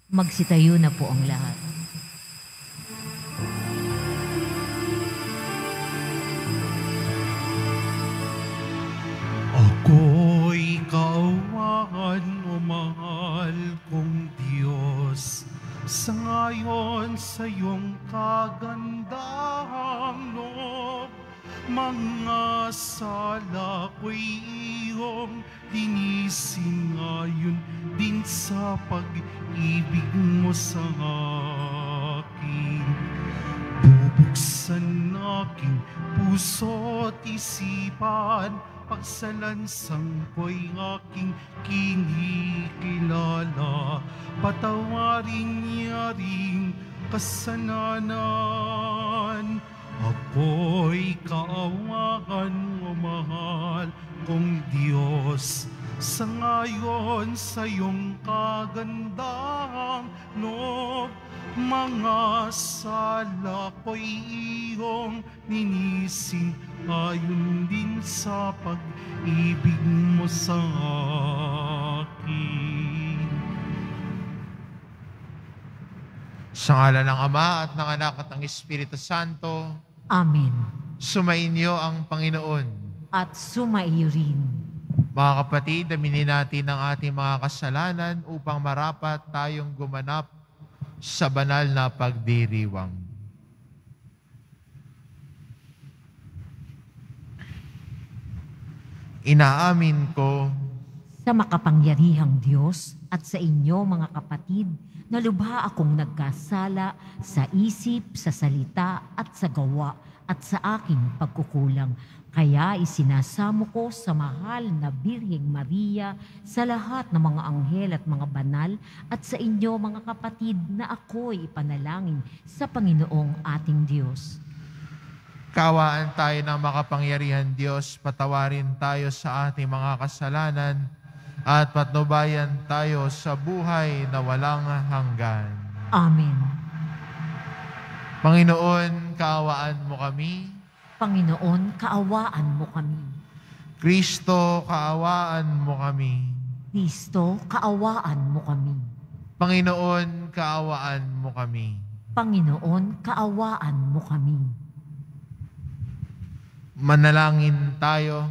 Magsitayo na po ang lahat. Ako'y kaawaan o mahal kong Diyos, sa ngayon sa iyong kagandahang loob. Mga sala ko'y iyong linisin ngayon din sa pag-ibig mo sa akin. Bubuksan aking puso't isipan, pagsalansang ko'y aking kinikilala. Patawarin niya ring kasalanan. Ako'y kaawaan mo, mahal kong Diyos, sa ngayon sa iyong kagandahang loob. Mga sala ko'y iyong ninisin, ayon din sa pag-ibig mo sa akin. Sa ngala ng Ama at ng Anak at ng Espiritu Santo. Amen. Sumainyo ang Panginoon. At sumaiyo rin. Mga kapatid, aminin natin ang ating mga kasalanan upang marapat tayong gumanap sa banal na pagdiriwang. Inaamin ko Sa makapangyarihang Diyos at sa inyo mga kapatid, na lubha akong nagkasala sa isip, sa salita at sa gawa at sa aking pagkukulang. Kaya isinasamo ko sa mahal na Birheng Maria, sa lahat ng mga anghel at mga banal, at sa inyo mga kapatid, na ako'y ipanalangin sa Panginoong ating Diyos. Kaawaan tayo ng makapangyarihan Diyos, patawarin tayo sa ating mga kasalanan, at patnubayan tayo sa buhay na walang hanggan. Amen. Panginoon, kaawaan mo kami. Panginoon, kaawaan mo kami. Kristo, kaawaan mo kami. Kristo, kaawaan mo kami. Panginoon, kaawaan mo kami. Panginoon, kaawaan mo kami. Manalangin tayo.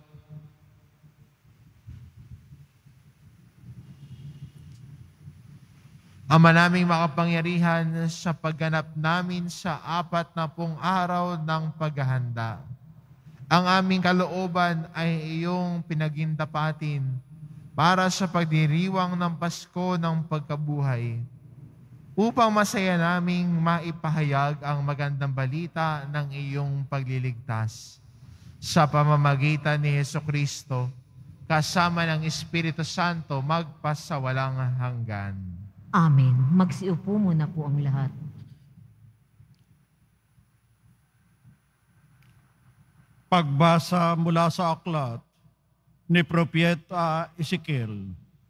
Ama naming makapangyarihan, sa pagganap namin sa 40 araw ng paghahanda, ang aming kalooban ay iyong pinagintapatin para sa pagdiriwang ng Pasko ng pagkabuhay, upang masaya naming maipahayag ang magandang balita ng iyong pagliligtas. Sa pamamagitan ni Jesucristo, kasama ng Espiritu Santo, magpasawalang hanggan. Amen. Magsiupo muna po ang lahat. Pagbasa mula sa aklat ni Propeta Ezekiel.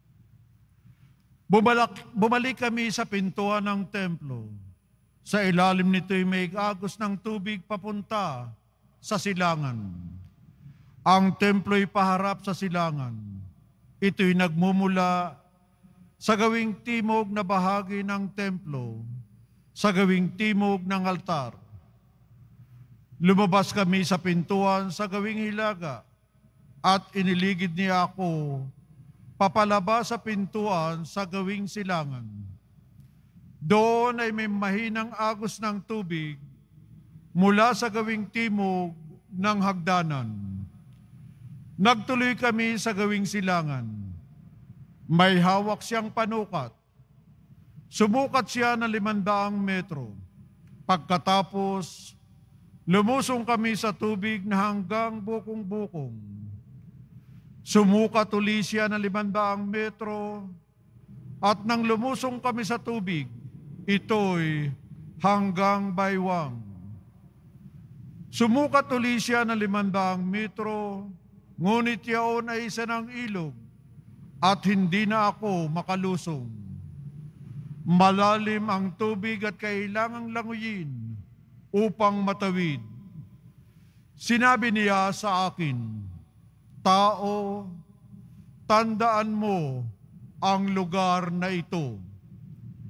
Bumalik kami sa pintuan ng templo. Sa ilalim nito'y may agos ng tubig papunta sa silangan. Ang templo'y paharap sa silangan. Ito'y nagmumula sa gawing timog na bahagi ng templo, sa gawing timog ng altar. Lumabas kami sa pintuan sa gawing hilaga, at iniligid niya ako papalabas sa pintuan sa gawing silangan. Doon ay may mahinang agos ng tubig mula sa gawing timog ng hagdanan. Nagtuloy kami sa gawing silangan. May hawak siyang panukat. Sumukat siya ng 500 metro. Pagkatapos, lumusong kami sa tubig na hanggang bukong-bukong. Sumukat uli siya ng 500 metro, at nang lumusong kami sa tubig, ito'y hanggang baywang. Sumukat uli siya ng 500 metro, ngunit yaon ay isa ng ilog, at hindi na ako makalusong. Malalim ang tubig at kailangang languyin upang matawid. Sinabi niya sa akin, "Tao, tandaan mo ang lugar na ito.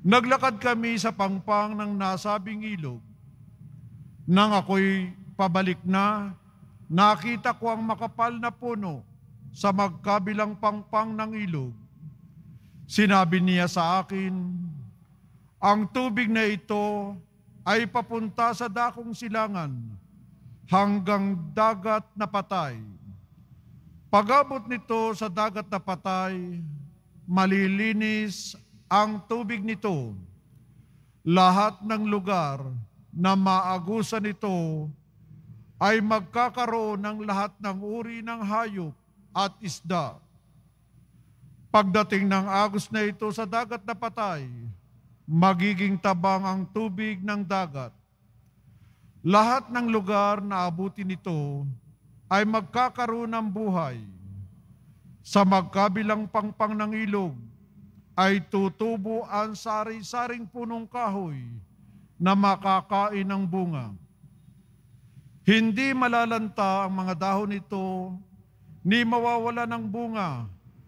Naglakad kami sa pangpang ng nasabing ilog. Nang ako'y pabalik na, nakita ko ang makapal na puno sa magkabilang pangpang ng ilog. Sinabi niya sa akin, ang tubig na ito ay papunta sa dakong silangan hanggang dagat na patay. Pag-abot nito sa dagat na patay, malilinis ang tubig nito. Lahat ng lugar na maagusan nito ay magkakaroon ng lahat ng uri ng hayop at isda. Pagdating ng agos na ito sa dagat na patay, magiging tabang ang tubig ng dagat. Lahat ng lugar na abutin nito ay magkakaroon ng buhay. Sa magkabilang pangpang ng ilog ay tutubo ang sari-saring punong kahoy na makakain ng bunga. Hindi malalanta ang mga dahon nito, ni mawawala ng bunga,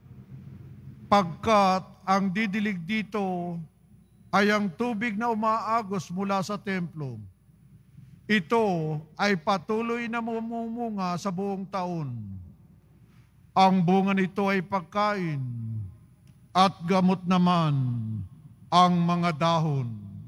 pagkat ang didilig dito ay ang tubig na umaagos mula sa templo. Ito ay patuloy na mamumunga sa buong taon. Ang bunga nito ay pagkain at gamot naman ang mga dahon.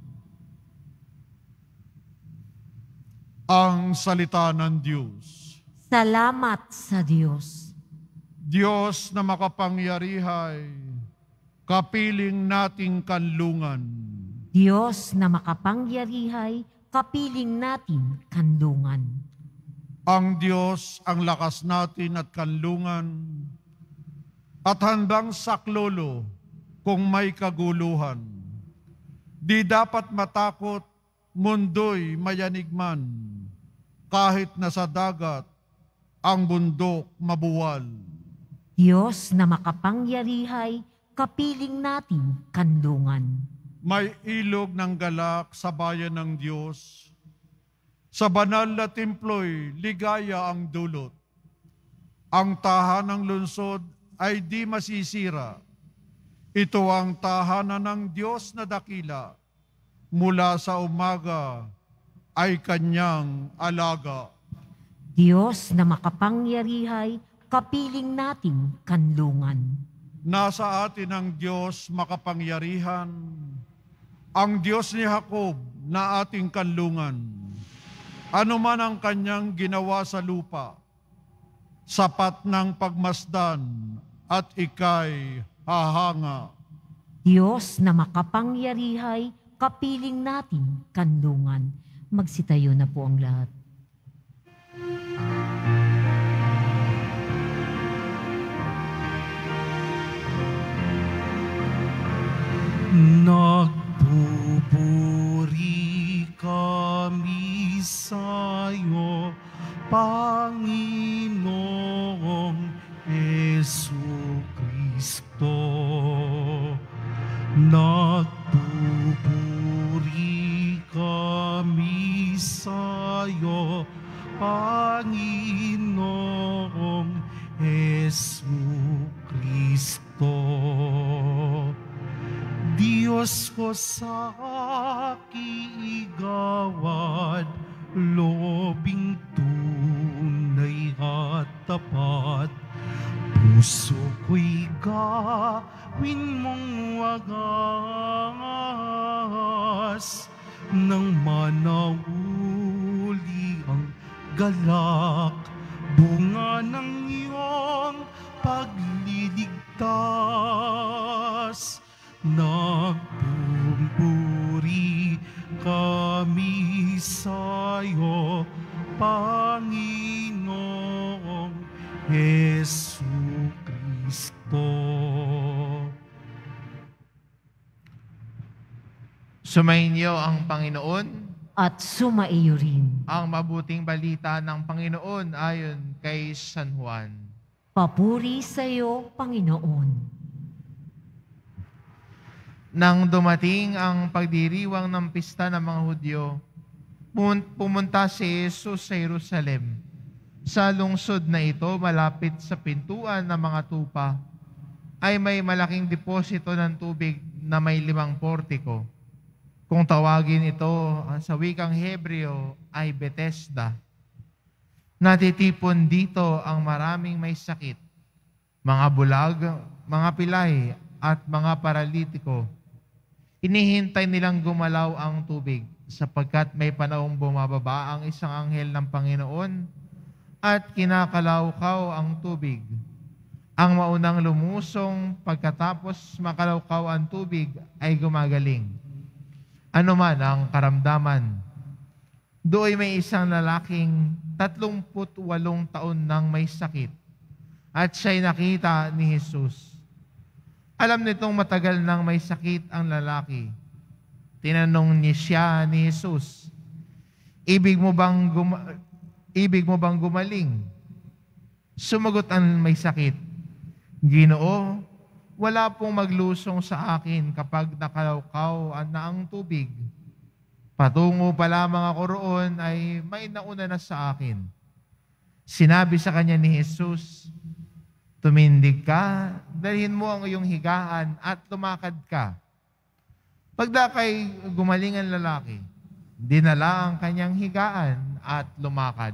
Ang salita ng Diyos. Salamat sa Diyos. Diyos na makapangyarihay, kapiling nating kanlungan. Diyos na makapangyarihay, kapiling natin kanlungan. Ang Diyos ang lakas natin at kanlungan, at handang saklolo kung may kaguluhan. Di dapat matakot, mundo'y mayanigman, kahit nasa dagat ang bundok mabuwal. Diyos na makapangyarihay, kapiling natin kanlungan. May ilog ng galak sa bayan ng Diyos. Sa banal na templo'y ligaya ang dulot. Ang tahanang lungsod ay di masisira. Ito ang tahanan ng Diyos na dakila. Mula sa umaga ay kanyang alaga. Diyos na makapangyarihay, kapiling natin kanlungan. Nasa atin ang Diyos makapangyarihan, ang Diyos ni Jacob na ating kanlungan. Ano man ang kanyang ginawa sa lupa, sapat ng pagmasdan at ika'y hahanga. Diyos na makapangyarihay, kapiling natin kanlungan. Magsitayo na po ang lahat. Nagpupuri kami sa'yo, Panginoong Jesucristo. Nagpupuri kami sa'yo, Panginoong Jesucristo. Diyos ko sa kiigawad, lobing tunay at tapat. Puso ko'y gawin mong wagas, nang manahuli ang galak, bunga ng iyong pagliligtas. Nagpupuri kami sa'yo, Panginoong Jesucristo. Sumainyo ang Panginoon. At sumaiyo rin. Ang mabuting balita ng Panginoon ayon kay San Juan. Papuri sa iyo, Panginoon. Nang dumating ang pagdiriwang ng pista ng mga Hudyo, pumunta si Jesus sa Jerusalem. Sa lungsod na ito, malapit sa pintuan ng mga tupa, ay may malaking deposito ng tubig na may 5 portiko. Kung tawagin ito sa wikang Hebreo ay Bethesda. Natitipon dito ang maraming may sakit, mga bulag, mga pilay, at mga paralitiko. Inihintay nilang gumalaw ang tubig sapagkat may panahong bumababa ang isang anghel ng Panginoon at kinakalawkaw ang tubig. Ang maunang lumusong pagkatapos makalawkaw ang tubig ay gumagaling. Ano man ang karamdaman, doon may isang lalaking 38 taon nang may sakit at siya'y nakita ni Jesus. Alam nitong matagal nang may sakit ang lalaki. Tinanong niya siya ni Jesus, Ibig mo bang gumaling? Sumagot ang may sakit, Ginoo, wala pong maglusong sa akin kapag nakalawkaw na ang tubig. Patungo pa lamang ako roon ay may nauna na sa akin. Sinabi sa kanya ni Jesus, Tumindig ka, dalhin mo ang iyong higaan at lumakad ka. Pagdakay gumaling ang lalaki, dinala ang kanyang higaan at lumakad.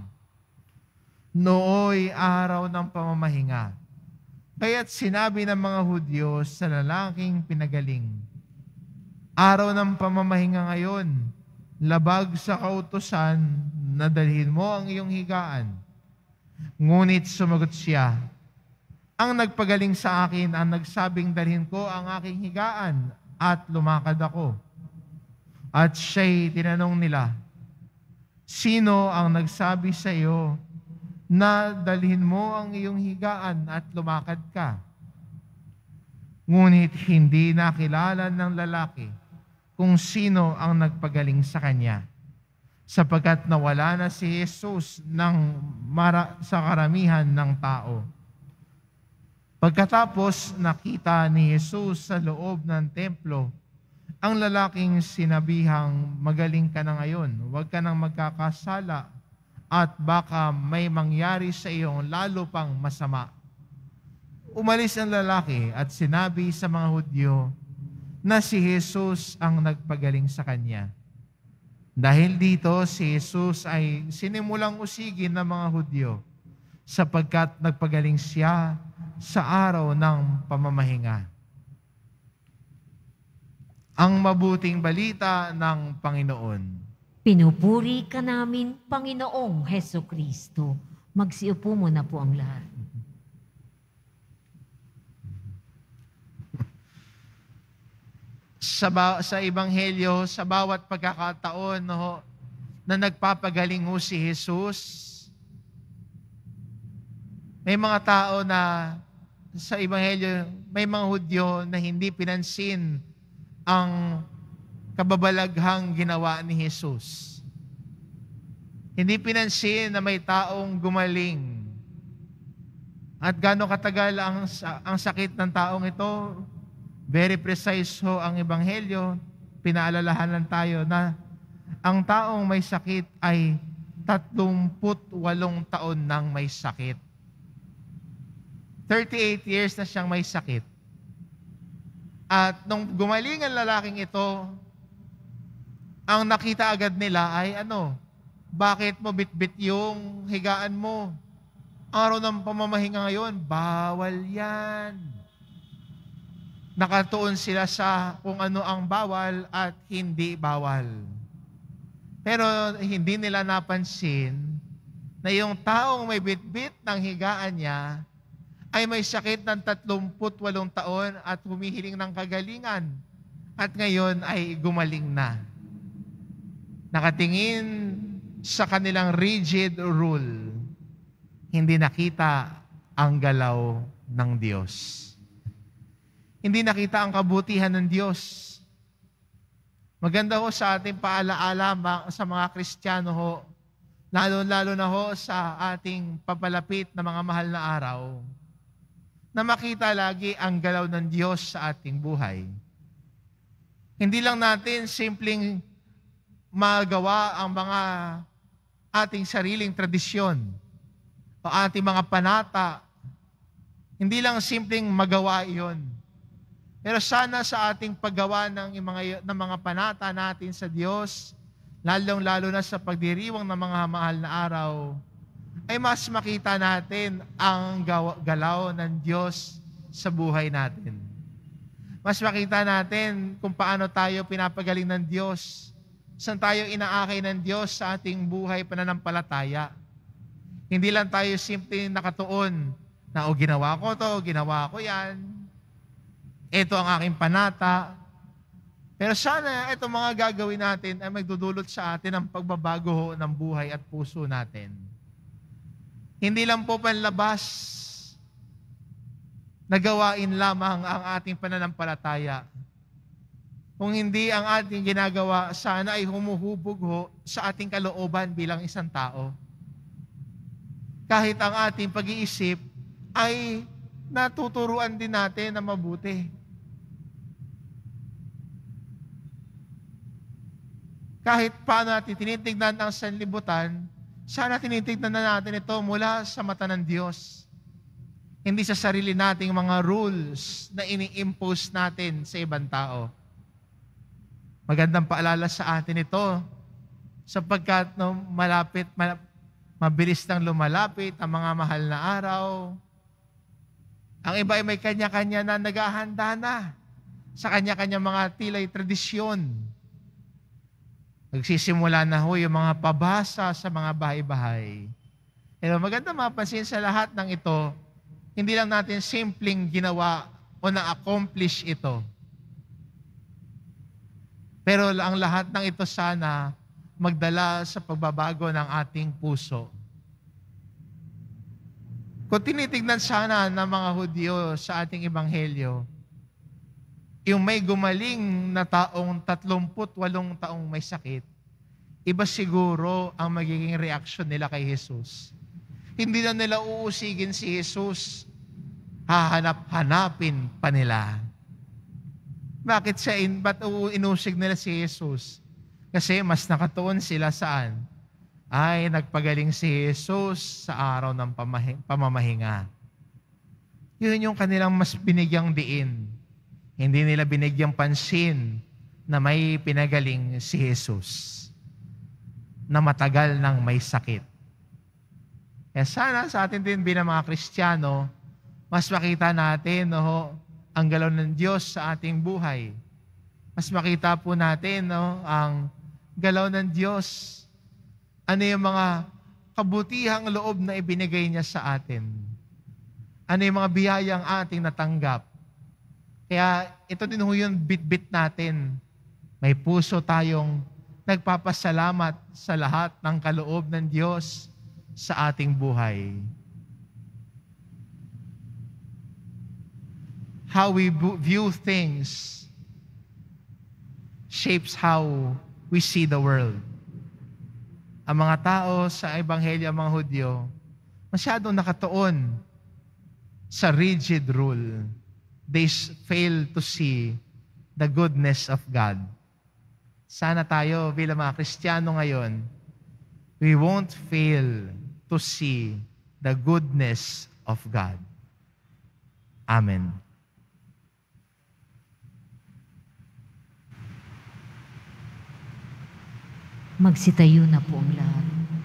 Nooy araw ng pamamahinga. Kaya't sinabi ng mga Hudyo sa lalaking pinagaling, Araw ng pamamahinga ngayon, labag sa kautusan na dalhin mo ang iyong higaan. Ngunit sumagot siya, Ang nagpagaling sa akin ang nagsabing dalhin ko ang aking higaan at lumakad ako. At siya'y tinanong nila, Sino ang nagsabi sa iyo na dalhin mo ang iyong higaan at lumakad ka? Ngunit hindi nakilala ng lalaki kung sino ang nagpagaling sa kanya, sapagkat nawala na si Jesus sa karamihan ng tao. Pagkatapos nakita ni Jesus sa loob ng templo ang lalaking sinabihang, Magaling ka na ngayon, huwag ka nang magkakasala at baka may mangyari sa iyong lalo pang masama. Umalis ang lalaki at sinabi sa mga Hudyo na si Jesus ang nagpagaling sa kanya. Dahil dito, si Jesus ay sinimulang usigin ng mga Hudyo sapagkat nagpagaling siya sa araw ng pamamahinga. Ang mabuting balita ng Panginoon. Pinupuri ka namin, Panginoong Heso Kristo. Magsiupo muna po ang lahat. Sa Ebanghelyo, sa bawat pagkakataon na nagpapagaling si Jesus, may mga tao na sa Ebanghelyo, may mga Hudyo na hindi pinansin ang kababalaghang ginawa ni Jesus. Hindi pinansin na may taong gumaling. At gaano katagal ang sakit ng taong ito, very precise ang Ebanghelyo, pinaalalahanan tayo na ang taong may sakit ay 38 taon nang may sakit. 38 years na siyang may sakit. At nung gumaling ang lalaking ito, ang nakita agad nila ay bakit mo bitbit yung higaan mo? Araw ng pamamahinga ngayon, bawal yan. Nakatuon sila sa kung ano ang bawal at hindi bawal. Pero hindi nila napansin na yung taong may bitbit ng higaan niya ay may sakit ng 38 taon at humihiling ng kagalingan at ngayon ay gumaling na. Nakatingin sa kanilang rigid rule, hindi nakita ang galaw ng Diyos. Hindi nakita ang kabutihan ng Diyos. Maganda sa ating paalaala sa mga Kristiyano lalo-lalo na sa ating papalapit na mga mahal na araw, na makita lagi ang galaw ng Diyos sa ating buhay. Hindi lang natin simpleng magawa ang mga ating sariling tradisyon o ating mga panata. Hindi lang simpleng magawa iyon. Pero sana sa ating paggawa ng mga panata natin sa Diyos, lalong-lalo na sa pagdiriwang ng mga mahal na araw, ay mas makita natin ang galaw ng Diyos sa buhay natin. Mas makita natin kung paano tayo pinapagaling ng Diyos, saan tayo inaakay ng Diyos sa ating buhay pananampalataya. Hindi lang tayo simple nakatuon na ginawa ko to, ginawa ko yan. Ito ang aking panata. Pero sana itong mga gagawin natin ay magdudulot sa atin ng pagbabago ng buhay at puso natin. Hindi lang po panlabas na gawain lamang ang ating pananampalataya. Kung hindi ang ating ginagawa, sana ay humuhubog sa ating kalooban bilang isang tao. Kahit ang ating pag-iisip ay natuturuan din natin na mabuti. Kahit paano natin tinitignan ang sanlibutan, sana tinitignan na natin ito mula sa mata ng Diyos. Hindi sa sarili nating mga rules na ini-impose natin sa ibang tao. Magandang paalala sa atin ito sapagkat mabilis nang lumalapit ang mga mahal na araw. Ang iba ay may kanya-kanya na naghahanda na sa kanya-kanya mga tilay tradisyon. Nagsisimula na yung mga pabasa sa mga bahay-bahay. Pero maganda mapansin sa lahat ng ito, hindi lang natin simpleng ginawa o na-accomplish ito. Pero ang lahat ng ito sana magdala sa pagbabago ng ating puso. Kung tinitignan sana ng mga Hudyo sa ating ebanghelyo, yung may gumaling na taong 38 taong may sakit, iba siguro ang magiging reaksyon nila kay Jesus. Hindi na nila uusigin si Jesus, hahanap-hanapin pa nila. Bakit ba't inusig nila si Jesus? Kasi mas nakatuon sila saan? Ay, nagpagaling si Jesus sa araw ng pamamahinga. Yun yung kanilang mas binigyang diin. Hindi nila binigyang pansin na may pinagaling si Jesus na matagal nang may sakit. Kaya sana sa atin din bilang mga Kristiyano, mas makita natin ang galaw ng Diyos sa ating buhay. Mas makita po natin ang galaw ng Diyos. Ano yung mga kabutihang loob na ibinigay niya sa atin. Ano yung mga biyayang ating natanggap. Kaya ito din yung bit-bit natin. May puso tayong nagpapasalamat sa lahat ng kaloob ng Diyos sa ating buhay. How we view things shapes how we see the world. Ang mga tao sa Ebanghelyo, ang mga Hudyo, masyadong nakatuon sa rigid rule. They fail to see the goodness of God. Sana tayo bilang mga Kristiyano ngayon, we won't fail to see the goodness of God. Amen. Magsitayo na po ang lahat.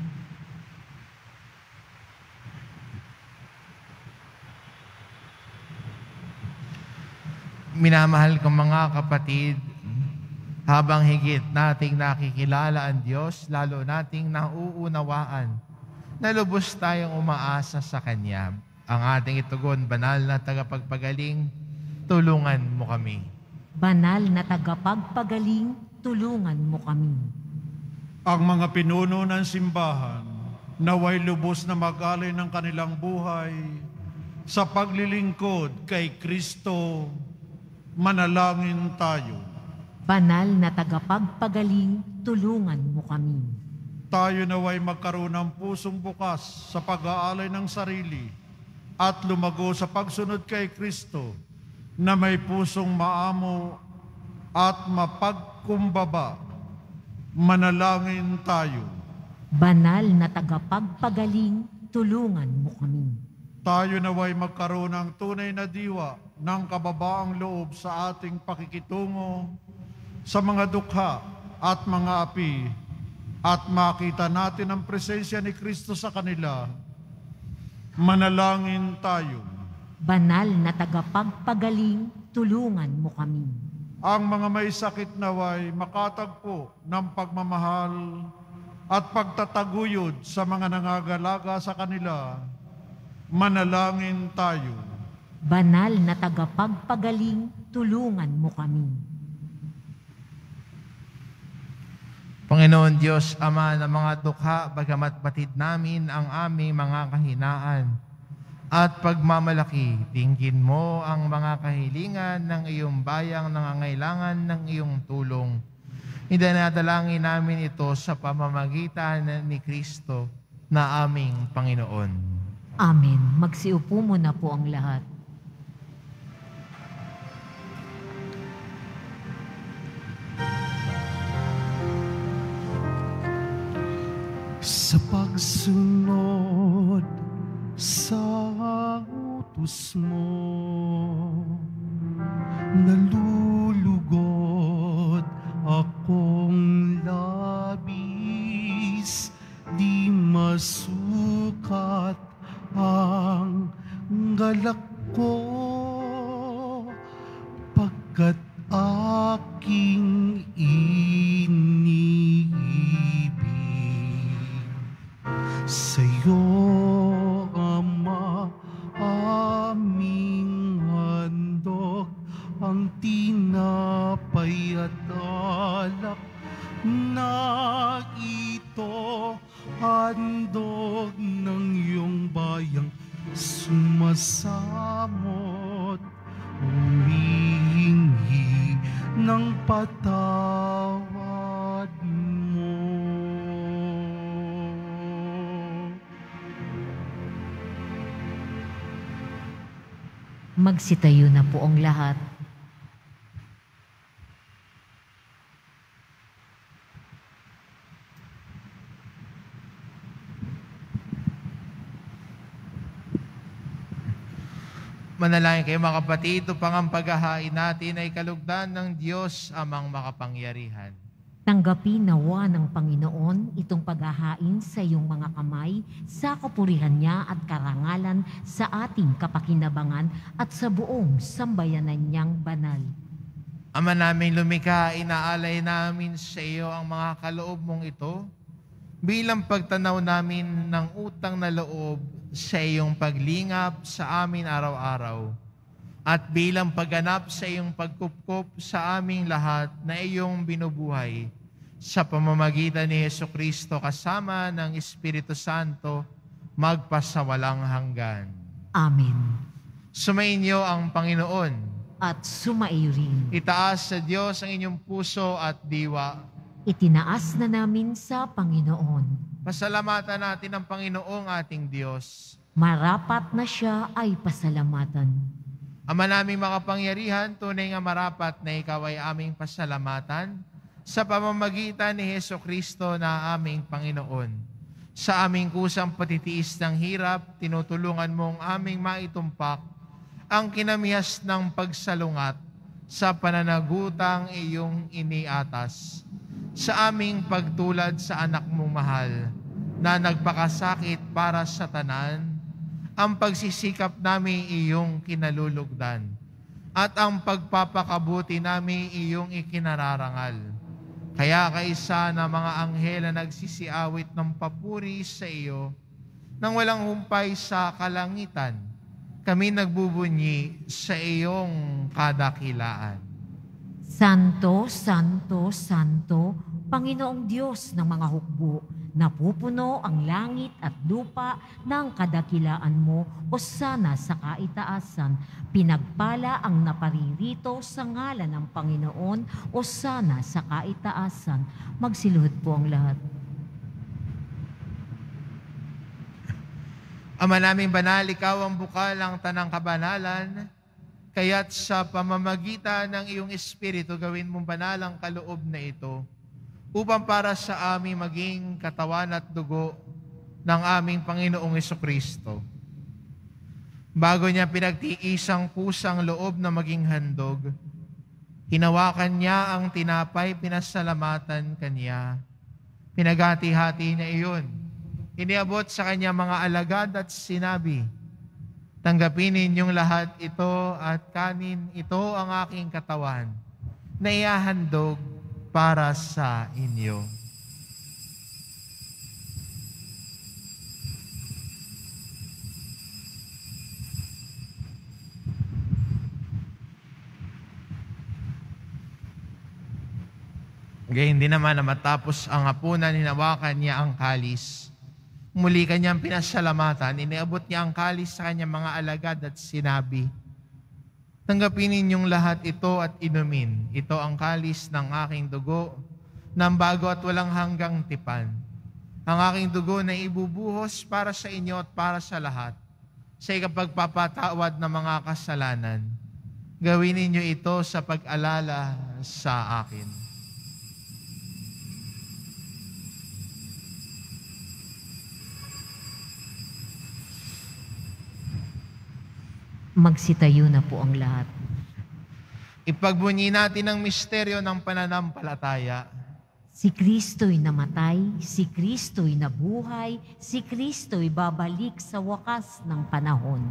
Minamahal kong mga kapatid, habang higit nating nakikilala ang Diyos, lalo nating nauunawaan na lubos tayong umaasa sa Kanya. Ang ating itugon, banal na tagapagpagaling, tulungan mo kami. Banal na tagapagpagaling, tulungan mo kami. Ang mga pinuno ng simbahan, naway lubos na mag-alay ng kanilang buhay sa paglilingkod kay Kristo, manalangin tayo. Banal na tagapagpagaling, tulungan mo kami. Tayo naway magkaroon ng pusong bukas sa pag-aalay ng sarili at lumago sa pagsunod kay Kristo na may pusong maamo at mapagkumbaba. Manalangin tayo. Banal na tagapagpagaling, tulungan mo kami. tayo naway magkaroon ng tunay na diwa ng kababaang loob sa ating pakikitungo sa mga dukha at mga api, at makita natin ang presensya ni Kristo sa kanila. Manalangin tayo. Banal na tagapagpagaling, tulungan mo kami. Ang mga may sakit naway makatagpo ng pagmamahal at pagtataguyod sa mga nangagalaga sa kanila. Manalangin tayo. Banal na tagapagpagaling, tulungan mo kami. Panginoon Diyos, Ama ng mga dukha, bagamat batid namin ang aming mga kahinaan at pagmamalaki, tingin mo ang mga kahilingan ng iyong bayang nangangailangan ng iyong tulong. Idinadalangin namin ito sa pamamagitan ni Kristo na aming Panginoon. Amen. Magsiupo muna po ang lahat. Sa pagsunod sa utos mo, nalulugod akong labis, di masukat ang galak ko, pagkat aking iniibig. Sa'yo, Ama, aming handog ang tinapay at alak na ito, handog ng iyong bayang sumasamot, humihingi ng patawad mo. Magsitayo na po ang lahat. Manalangin kayo mga kapatid, upang ang paghahain natin ay kalugdan ng Diyos amang makapangyarihan. Tanggapin nawa ng Panginoon itong paghahain sa iyong mga kamay sa kapurihan niya at karangalan sa ating kapakinabangan at sa buong sambayanan niyang banal. Ama naming lumikha, inaalay namin sa iyo ang mga kaloob mong ito bilang pagtanaw namin ng utang na loob sa iyong paglingap sa amin araw-araw at bilang pagganap sa iyong pagkupkop sa aming lahat na iyong binubuhay sa pamamagitan ni Jesucristo kasama ng Espiritu Santo magpasawalang hanggan. Amen. Sumainyo ang Panginoon. At sumaiyo rin. Itaas sa Diyos ang inyong puso at diwa. Itinaas na namin sa Panginoon. Pasalamatan natin ang Panginoong ating Diyos. Marapat na siya ay pasalamatan. Ama naming makapangyarihan, tunay nga marapat na ikaw ay aming pasalamatan sa pamamagitan ni Jesucristo na aming Panginoon. Sa aming kusang patitiis ng hirap, tinutulungan mong aming maitumpak ang kinamihas ng pagsalungat sa pananagutang iyong iniatas. Sa aming pagtulad sa anak mong mahal na nagpakasakit para sa tanan, ang pagsisikap namin iyong kinalulugdan at ang pagpapakabuti namin iyong ikinararangal. Kaya kaisa na mga anghel na nagsisiawit ng papuri sa iyo nang walang humpay sa kalangitan, kami nagbubunyi sa iyong kadakilaan. Santo, Santo, Santo, Panginoong Diyos ng mga hukbo, napupuno ang langit at lupa ng kadakilaan mo, Hosana sa kaitaasan. Pinagpala ang naparirito sa ngalan ng Panginoon, Hosana sa kaitaasan. Magsiluhod po ang lahat. Ama naming banal, ikaw ang bukal ng tanang kabanalan, kaya't sa pamamagitan ng iyong Espiritu gawin mong banal ang kaloob na ito, upang para sa amin maging katawan at dugo ng aming Panginoong Jesucristo. Bago niya pinagtiisang pusang loob na maging handog, hinawakan niya ang tinapay, pinasalamatan kanya. Pinagati-hati niya iyon. Iniabot sa kanya mga alagad at sinabi, "Tanggapin ninyong lahat ito at kanin, ito ang aking katawan na iahandog para sa inyo." Gayon din naman na matapos ang hapunan, hinawakan niya ang kalis. Muli kanyang pinasalamatan, iniabot niya ang kalis sa kanyang mga alagad at sinabi, "Tanggapin ninyong lahat ito at inumin. Ito ang kalis ng aking dugo, ng bago at walang hanggang tipan. Ang aking dugo na ibubuhos para sa inyo at para sa lahat, sa ikapagpapatawad ng mga kasalanan. Gawin ninyo ito sa pag-alala sa akin." Magsitayo na po ang lahat. Ipagbunyi natin ang misteryo ng pananampalataya. Si Kristo'y namatay, si Kristo'y nabuhay, si Kristo'y babalik sa wakas ng panahon.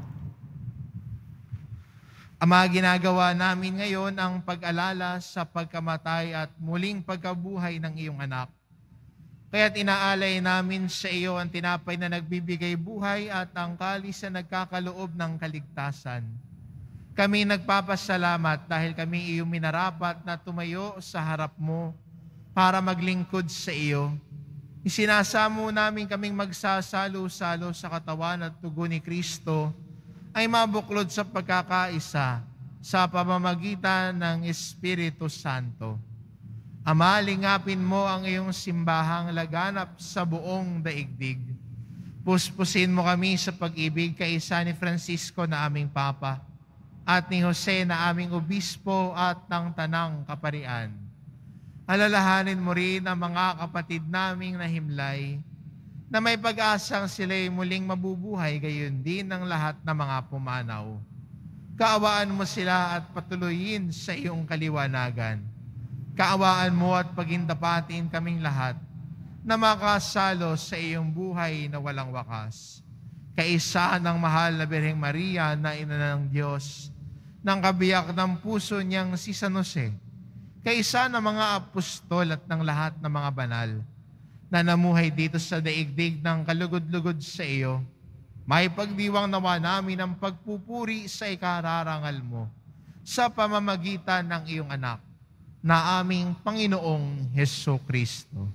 Ama, ginagawa namin ngayon ang pag-alala sa pagkamatay at muling pagkabuhay ng iyong anak. Kaya't inaalay namin sa iyo ang tinapay na nagbibigay buhay at ang kalis na nagkakaloob ng kaligtasan. Kami nagpapasalamat dahil kami iyong minarapat na tumayo sa harap mo para maglingkod sa iyo. Isinasamo namin kaming magsasalo-salo sa katawan at dugo ni Kristo ay mabuklod sa pagkakaisa sa pamamagitan ng Espiritu Santo. Ama, lingapin mo ang iyong simbahang laganap sa buong daigdig. Puspusin mo kami sa pag-ibig kaisa ni Francisco na aming Papa at ni Jose na aming Obispo at ng Tanang Kaparian. Alalahanin mo rin ang mga kapatid naming nahimlay na may pag-asang sila'y muling mabubuhay, gayon din ng lahat ng mga pumanaw. Kaawaan mo sila at patuloyin sa iyong kaliwanagan. Kaawaan mo at pagindapatin kaming lahat na makasalo sa iyong buhay na walang wakas. Kaisa ng mahal na Birheng Maria na ina ng Diyos, ng kabiyak ng puso niyang si San Jose, kaisa ng mga apostol at ng lahat ng mga banal na namuhay dito sa daigdig ng kalugod-lugod sa iyo, may pagdiwang nawa namin ang pagpupuri sa ikararangal mo sa pamamagitan ng iyong anak, na aming Panginoong Hesukristo.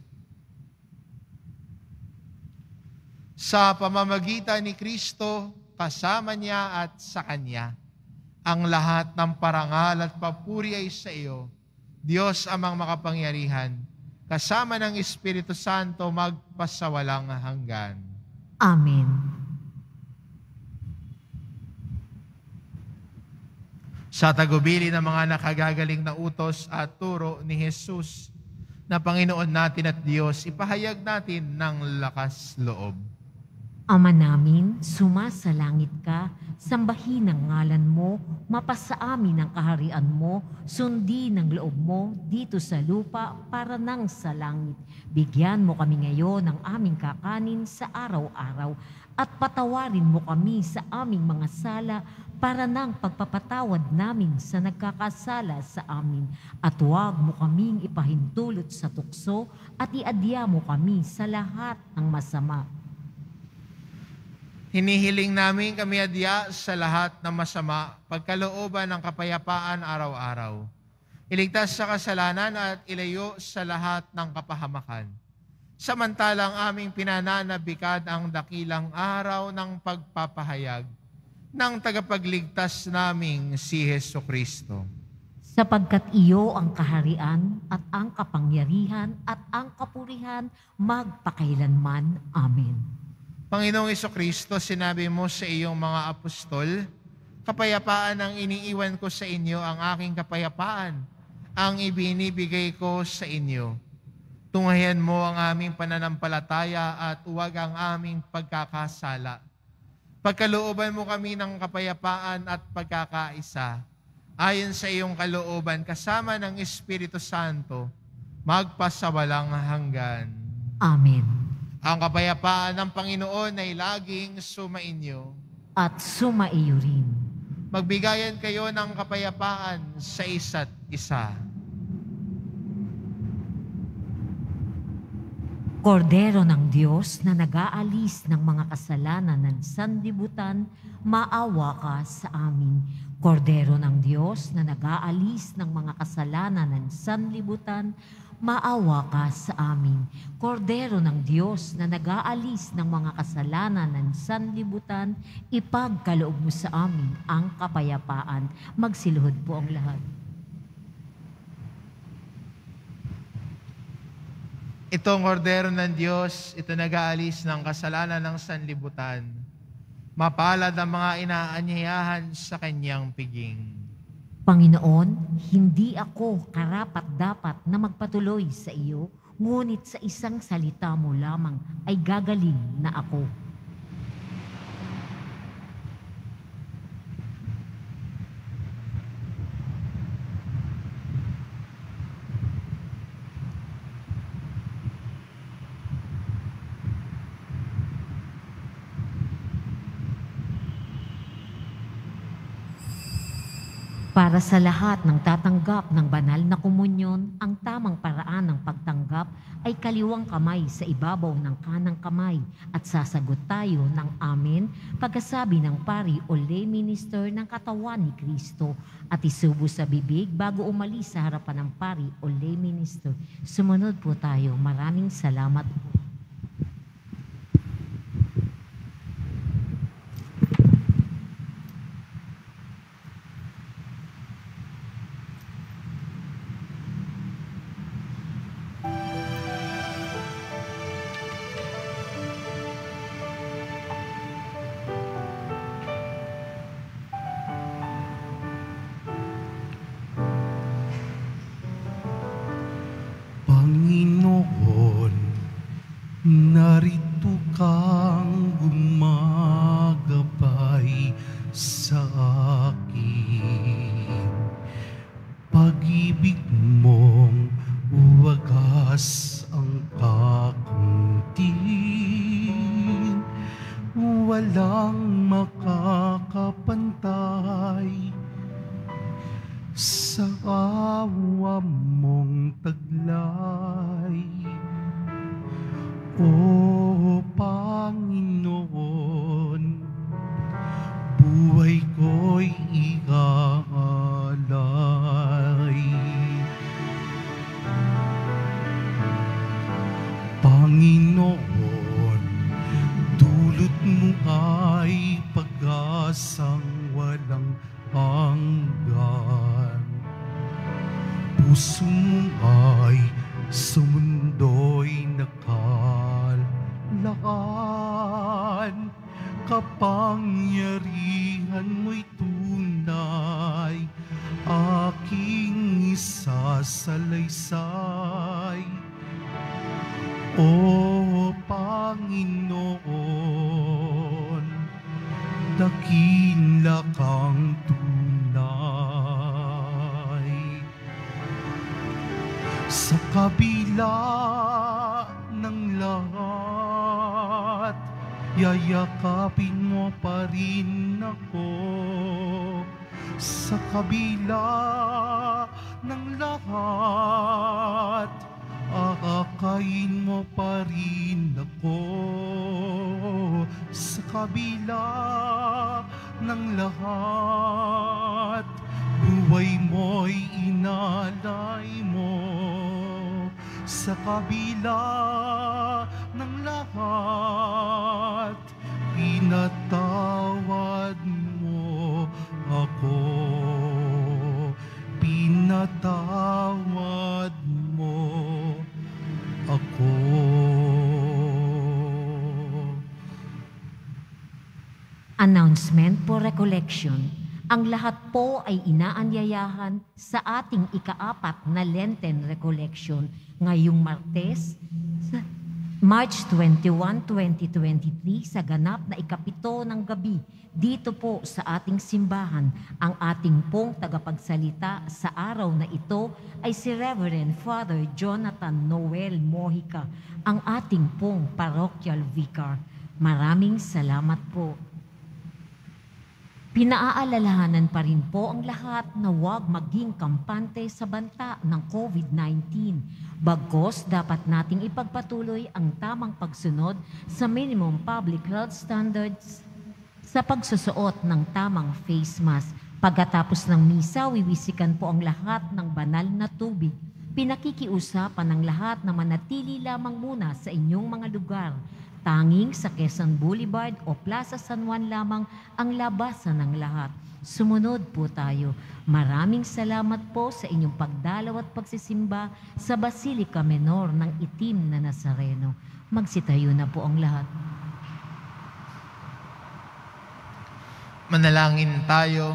Sa pamamagitan ni Kristo, kasama niya at sa Kanya, ang lahat ng parangal at papuri ay sa iyo, Diyos amang makapangyarihan, kasama ng Espiritu Santo magpasawalang hanggan. Amen. Sa tagubili ng mga nakagagaling na utos at turo ni Jesus na Panginoon natin at Diyos, ipahayag natin ng lakas loob. Ama namin, sumasalangit ka, sambahin ang ngalan mo, mapasa amin ang kaharian mo, sundin ang loob mo dito sa lupa para nang sa langit. Bigyan mo kami ngayon ng aming kakanin sa araw-araw at patawarin mo kami sa aming mga sala para nang pagpapatawad namin sa nagkakasala sa amin. At huwag mo kaming ipahintulot sa tukso at iadya mo kami sa lahat ng masama. Hinihiling namin kami adya sa lahat ng masama, pagkalooban ng kapayapaan araw-araw. Iligtas sa kasalanan at ilayo sa lahat ng kapahamakan. Samantalang aming pinananabikan ang dakilang araw ng pagpapahayag ng tagapagligtas naming si Hesukristo. Sapagkat iyo ang kaharian at ang kapangyarihan at ang kapurihan magpakailanman. Amen. Panginoong Hesukristo, sinabi mo sa iyong mga apostol, kapayapaan ang iniiwan ko sa inyo, ang aking kapayapaan ang ibinibigay ko sa inyo. Tunghayan mo ang aming pananampalataya at huwag ang aming pagkakasala. Pagkalooban mo kami ng kapayapaan at pagkakaisa, ayon sa iyong kalooban kasama ng Espiritu Santo, magpasawalang hanggan. Amen. Ang kapayapaan ng Panginoon ay laging sumainyo. At sumaiyo rin. Magbigayan kayo ng kapayapaan sa isa't isa. Kordero ng Diyos na nag-aalis ng mga kasalanan ng sanlibutan, maawa ka sa amin. Kordero ng Diyos na nag-aalis ng mga kasalanan ng sanlibutan, maawa ka sa amin. Kordero ng Diyos na nag-aalis ng mga kasalanan ng sanlibutan, ipagkaloob mo sa amin ang kapayapaan. Magsiluhod po ang lahat. Itong kordero ng Diyos, ito nag-aalis ng kasalanan ng sanlibutan. Mapalad ang mga inaanyayahan sa kanyang piging. Panginoon, hindi ako karapat-dapat na magpatuloy sa iyo, ngunit sa isang salita mo lamang ay gagaling na ako. Para sa lahat ng tatanggap ng banal na komunyon, ang tamang paraan ng pagtanggap ay kaliwang kamay sa ibabaw ng kanang kamay at sasagot tayo ng amen pagkasabi ng pari o lay minister ng katawan ni Kristo at isubo sa bibig bago umalis sa harapan ng pari o lay minister. Sumunod po tayo. Maraming salamat po. Panginoon, narito kang gumagabay sa akin. Pag-ibig mong wagas ang kakuntin, walang makakapantay sa awa mong taglay. O Panginoon, buhay ko'y iaalay. Panginoon, dulot mo ay pag-asang walang hanggan. Puso mo ay sa mundo'y nakalaan. Kapangyarihan mo'y tunay, aking isasalaysay. O Panginoon, dakila kang tunay. Sa kabila ng lahat, yayakapin mo pa rin ako. Sa kabila ng lahat, aakayin mo pa rin ako. Sa kabila ng lahat, buhay mo'y inalay mo. Sa kabila ng lahat, pinatawad mo ako. Pinatawad mo ako. Announcement for recollection. Ang lahat po ay inaanyayahan sa ating ika-4 na Lenten Recollection ngayong Martes March 21, 2023, sa ganap na ikapito ng gabi, dito po sa ating simbahan, ang ating pong tagapagsalita sa araw na ito ay si Reverend Father Jonathan Noel Mojica, ang ating pong parochial vicar. Maraming salamat po. Pinaaalalahanan pa rin po ang lahat na huwag maging kampante sa banta ng COVID-19. Bagkus, dapat nating ipagpatuloy ang tamang pagsunod sa minimum public health standards sa pagsusuot ng tamang face mask. Pagkatapos ng misa, wiwisikan po ang lahat ng banal na tubig. Pinakikiusapan ng lahat na manatili lamang muna sa inyong mga lugar. Tanging sa Quezon Boulevard o Plaza San Juan lamang ang labasan ng lahat. Sumunod po tayo. Maraming salamat po sa inyong pagdalaw at pagsisimba sa Basilica Menor ng Itim na Nazareno. Magsitayo na po ang lahat. Manalangin tayo.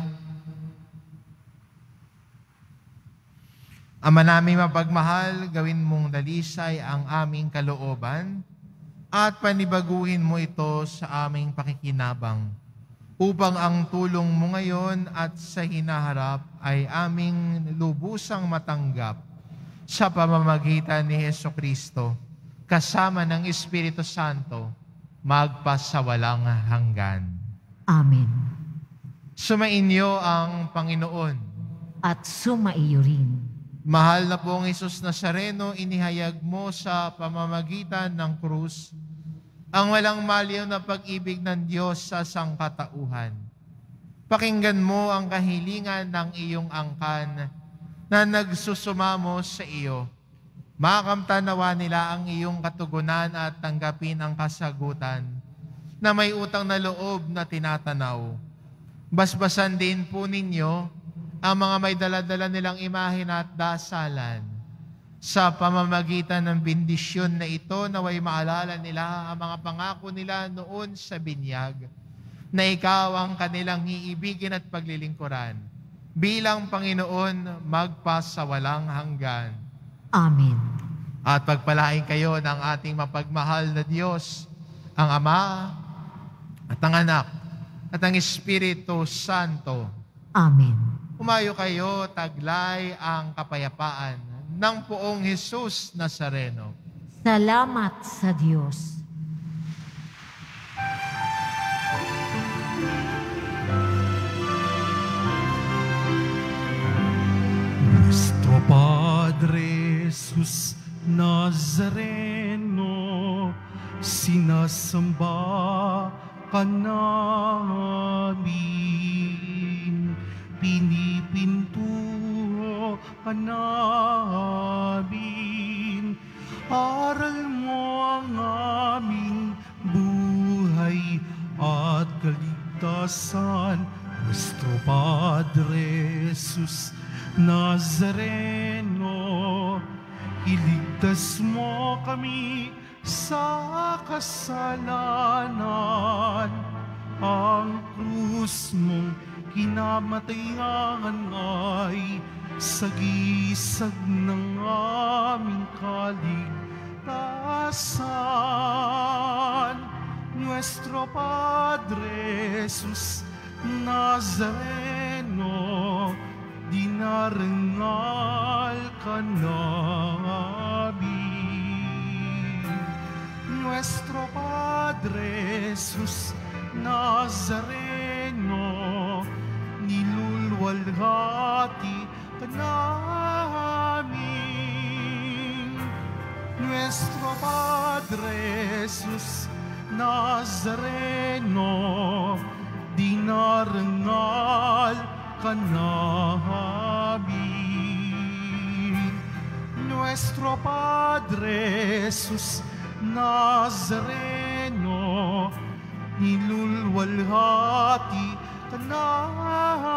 Ama namin mapagmahal, gawin mong dalisay ang aming kalooban at panibaguhin mo ito sa aming pakikinabang upang ang tulong mo ngayon at sa hinaharap ay aming lubusang matanggap sa pamamagitan ni Hesukristo kasama ng Espiritu Santo magpasawalang hanggan. Amen. Sumainyo ang Panginoon. At sumaiyo rin. Mahal na pong Jesus Nazareno, inihayag mo sa pamamagitan ng krus ang walang maliw na pag-ibig ng Diyos sa sangkatauhan. Pakinggan mo ang kahilingan ng iyong angkan na nagsusumamo sa iyo. Makamtanawa nila ang iyong katugunan at tanggapin ang kasagutan na may utang na loob na tinatanaw. Basbasan din po ninyo ang mga may daladala nilang imahen at dasalan. Sa pamamagitan ng bendisyon na ito, naway maalala nila ang mga pangako nila noon sa binyag, na ikaw ang kanilang iibigin at paglilingkuran, bilang Panginoon magpasawalang hanggan. Amen. At pagpalain kayo ng ating mapagmahal na Diyos, ang Ama at ang Anak at ang Espiritu Santo. Amen. Umayo kayo, taglay ang kapayapaan ng poong Jesus Nazareno. Salamat sa Diyos. Nuestro Padre Jesus Nazareno, sinasamba ka namin, pinipintuho ka namin, aral mo ang aming buhay at kaligtasan. Nuestro Padre Jesus Nazareno, iligtas mo kami sa kasalanan. Ang krus mong kinamatayan ay sagisag ng aming kaligtasan. Nuestro Padre Jesus Nazareno, dinarangal ka namin. Nuestro Padre Jesus Nazareno, nilulwalhati ka namin. Nuestro Padre Jesus Nazareno, dinarangal ka namin. Nuestro Padre Jesus Nazareno, nilulwalhati ka namin.